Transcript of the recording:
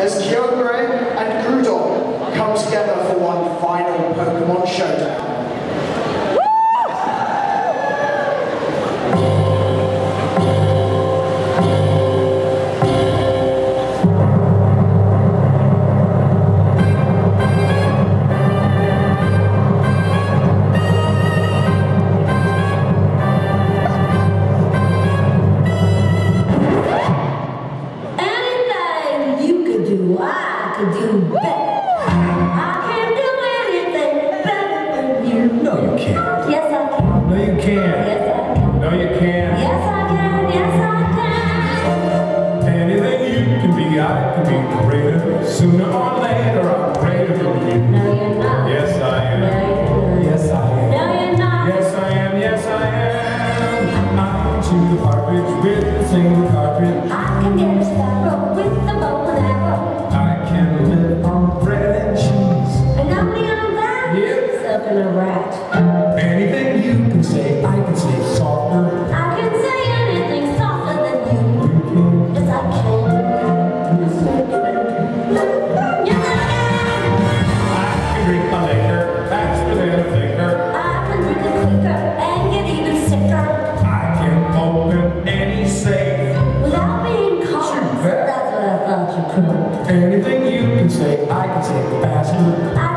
as Kyougre and Groudon come together for one final Pokemon Showdown. I could do better. I can do anything better than you. No, you can't. Yes, I can. No, you can't. Yes, I can. No, you can't. Yes, I can. Yes, I can. Anything you can be, I can be greater. Sooner or later, I'm greater than you. No, you're not. Yes, I am. No, you're not. Yes, I am. No, you're not. Yes, I am. Yes, I am. I can chew the partridge with a single cartridge. I can get a sparrow with the bow and arrow. I can live on bread and cheese. And only on that? Yep. Sucking a rat. Anything you can say, I can say softer. I can say anything softer than you. You can. Yes, I can. Yes, I can. Yes, I can. I can drink my liquor faster than a thinker. I can drink it quicker and get even sicker. I can open any safe Without being caught. Sure. That's what I thought you could. Anything you can say, I can say faster.